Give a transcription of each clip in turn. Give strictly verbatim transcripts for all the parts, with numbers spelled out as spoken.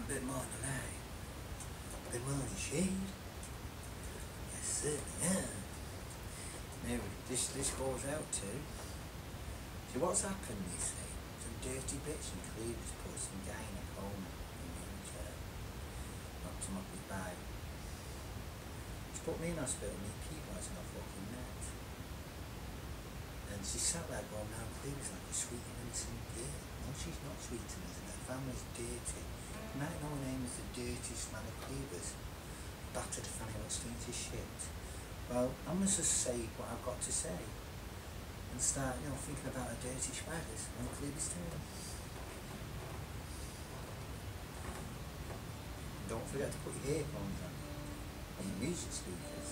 bit more than a lie. Been willing to shade? Yes, certainly, yeah. Now, this, this goes out to... See, what's happened, you see? Some dirty bits and Cleveleys put some guy in a coma in the wheelchair. Knocked him up his bag. He's put me in hospital and he keep us in a fucking net. And she sat there going round Cleveleys like a sweet innocent girl. No, she's not sweet innocent. Her family's dirty. You might know her name as the dirtiest man of Cleveleys. Battered Fanny what's doing to shit. Well, I must just say what I've got to say. And start, you know, thinking about the dirty spiders on Cleveleys too. Don't forget to put your earphones on and your music speakers.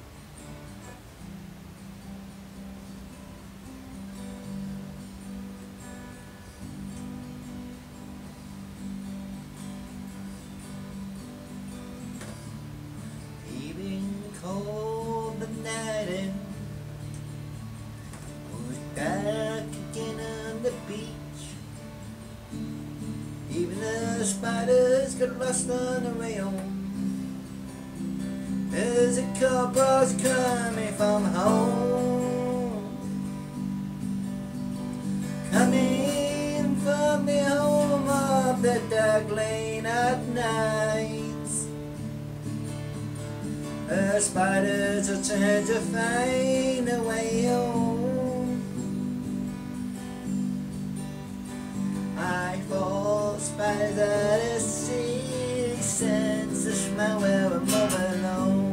Even the cold of night and back again on the beach. Even the spiders got lost on the way home. There's a cobra's coming from home, coming from the home of the dark lane at night. The spiders are trying to find a way home. I fall spiders at a sixth sense to smell where a mother knows.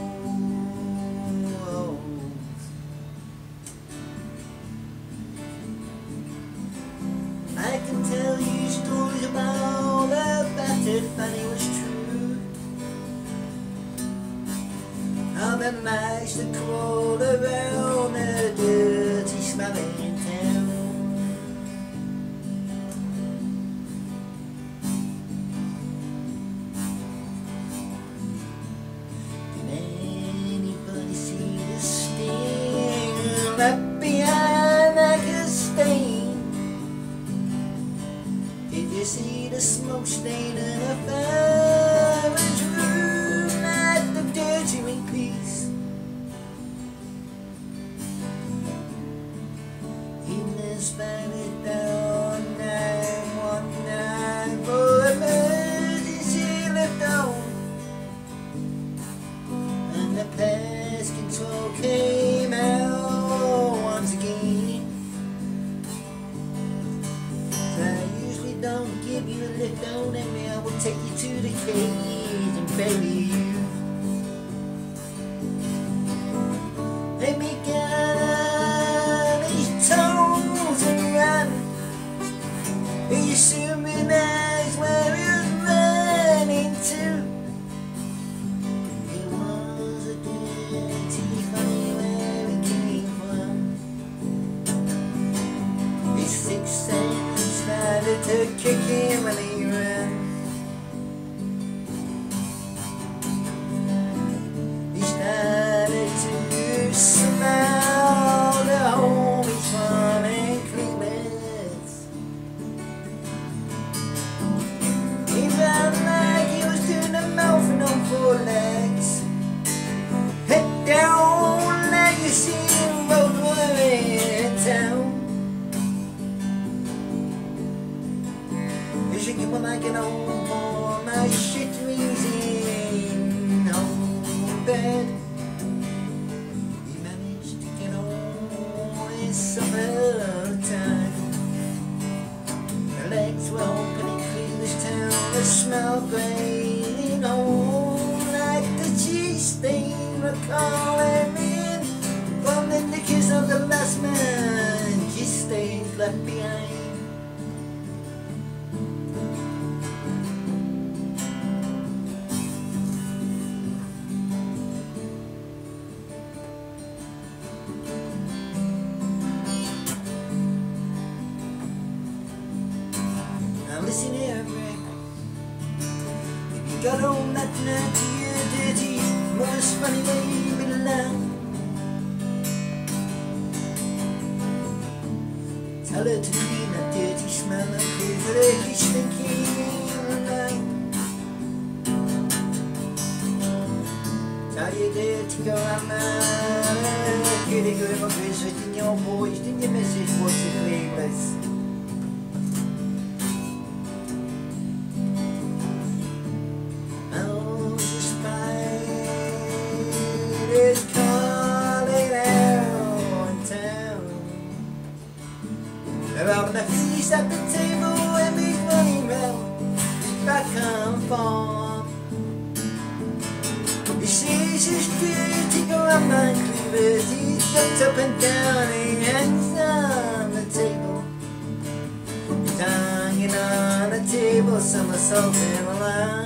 I can tell you stories about the battered Fanny was true. How the mice that crawled around the dirty smelling town. Left behind like a stain. Did you see the smoke stain in a fireman's room at the dirty in peace? Even the spiders down nine one nine for emergency left on, and the pest control came out. Don't give you a lift on me, I will take you to the cage and bury you. Let me get on these toes and run. You soon realize where you're running to. It was a dirty funny where it came from. This six cents started to kick in when he ran. He started to smell the home he's from in Cleveleys. He ran like he was doing a mouth on four legs. Head down like you see him road in town. When I get home for my shit in home bed, he managed to get home in summertime. Her legs were open in Cleveleys town, the smell great in home like the cheese stain were calling in from the knickers of the last man, cheese stains left behind. Listen here, Rick. If you got home that night to your dirty, most funny baby love, tell her to leave that dirty smell of Cleveleys stinking night. Tell you dirty grandma, kitty girl, my visit in your voice, didn't you miss it? What's the Cleveleys? Oh, the spiders calling out in town. They're having a feast at the table and big money round back on farm. He sees his dirty grandma Cleveleys, he jumps up and down, he hangs on the table. He's hanging on the table, somersaulting along.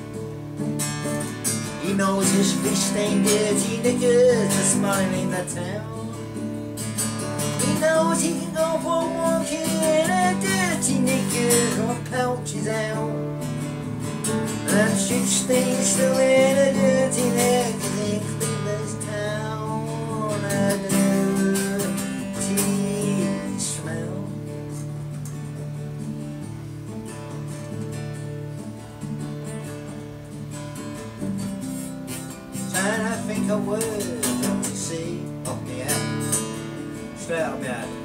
He knows his fish stained dirty knickers are smiling the town. He knows he can go for a walk in a dirty knickers or pouches out. And should stay still in a dirty knickers in Cleveleys town. A dirty smell. Trying to think of words, don't you see? Off me out. Straight up my head.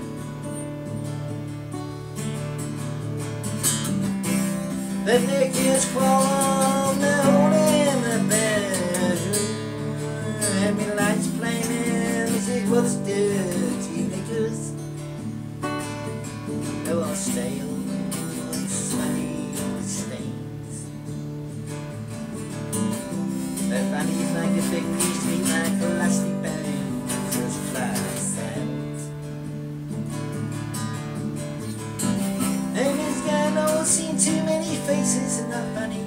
The knickers crawl, they're all in the bedroom. And me lights flaming, music was dirty knickers. They were stale and smelly with stains. Their fannies like a big piece, feet like elastic bands, just flat sounds. And this guy knows seen too many faces and not funny.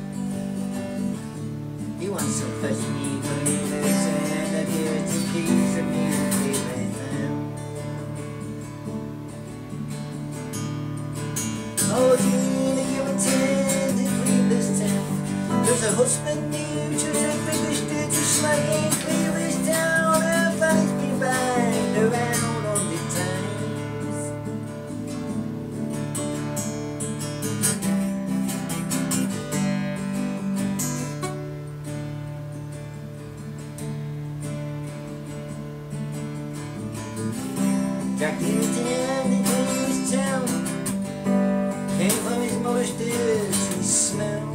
He wants some fresh meat, Cleveleys, and a dirty piece of meat, Cleveleys town. Oh, Gina, you attend in Cleveleys town. There's a husband new to the biggest dirty slag in Cleveleys town. Her fanny's been banged around on the times. Jack lived in Cleveleys town, came from his mother's dirty smell.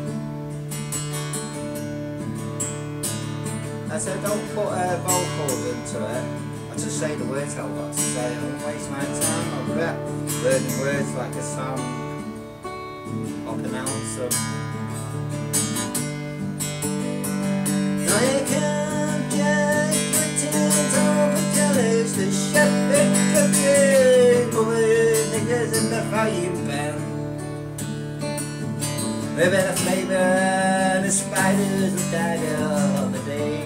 I said don't put uh, vocals into it, I just say the words I've got to say, I don't waste my time on rap, learning words like a song, or pronounce them. I can't get gittions on the colours, the shepherd cooking, boys, niggas in the frying pan. With a bit of flavour, the spiders will die the other day.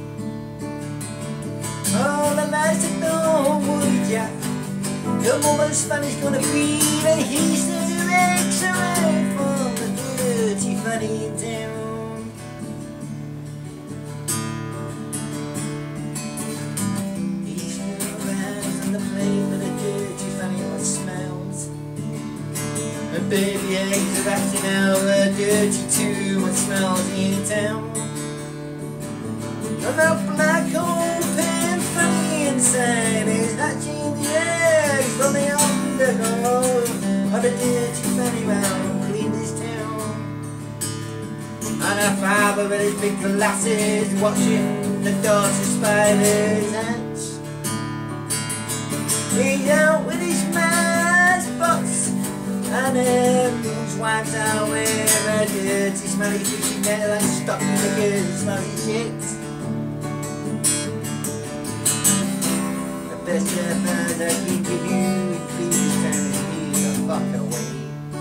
Oh, the lads that know wood jack, your mother's fanny's gonna breed a he's the eggs away from the dirty fanny in town. He's still around on the plate with a dirty fanny what smells. And baby eggs are acting out a dirty too what smells in town. And that black old pen funny inside is hatching the eggs from the undergo of the dirty fanny round Cleveleys town. And her father with his big glasses watching the daughter spiders hatch. He's out with his man's box and everyone's wiped out with a dirty smelly fishing net like stocking knickers, smelly shit. The best shepherd I can give you in Cleveleys town is me the fuck away.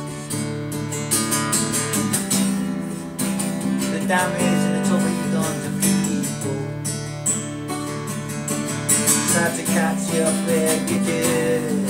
The damage and the trouble you've done to people, try to catch you up where you did.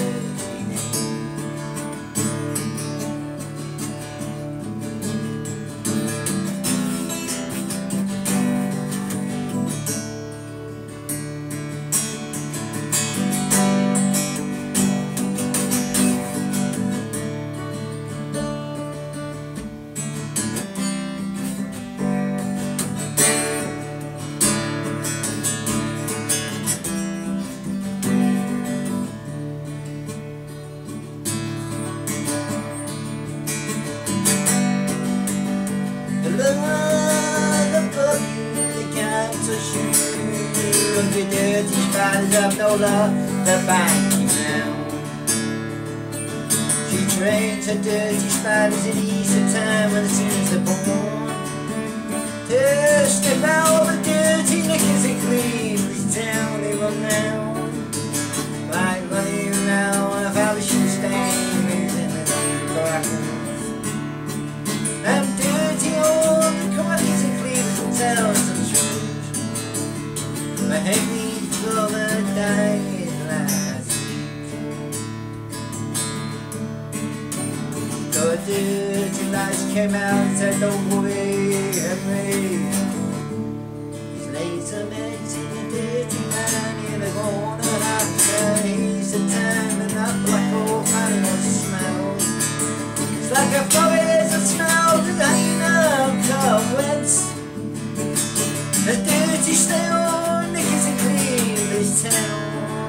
so sure of your dirty spiders have no love to bite you now. She trains her dirty spiders in Easter time when as soon as they're born to sniff out the dirty knickers and Cleveleys down they run round, like running around on a foundation stain in the crackers. I'm dirty old crackers and Cleveleys will tell some truth. My Henry's brother died last week. So a dirty lights came out and said, don't worry, Henry. He's laid some eggs in a dirty man in the corner house. He's a time and that black old man wants to smell. It's like a forest that smells the hanging out cobwebs. A dirty stale knickers and Cleveleys town.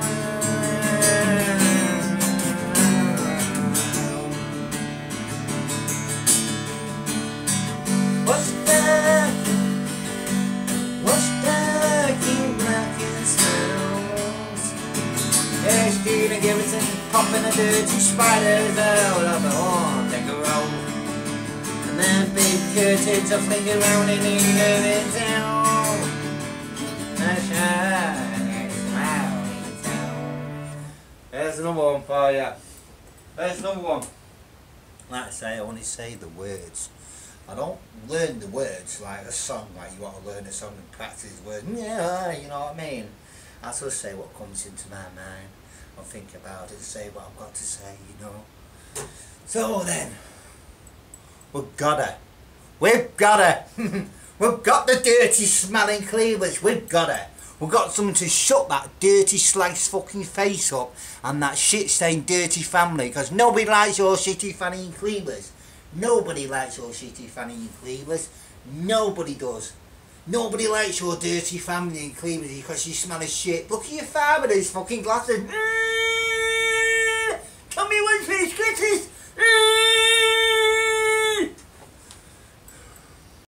What's dark? What's dark in black and smells? There's Gina popping the dirty spiders out of the horn they grow. And then big curtains are flinging around in the town. There's another one for you. There's another one. Like I say, I want to say the words. I don't learn the words like a song, like you want to learn a song and practice words. Yeah, you know what I mean? I just say what comes into my mind. I'll think about it, say what I've got to say, you know. So then, we've got her. We've got her. We've got the dirty smelling Cleveleys. We've got her. We've got someone to shut that dirty sliced fucking face up and that shit stained dirty family, because nobody likes your shitty Fanny and Cleveleys. Nobody likes your shitty Fanny and Cleveleys. Nobody does. Nobody likes your dirty family and Cleveleys because you smell of shit. Look at your father with his fucking glasses.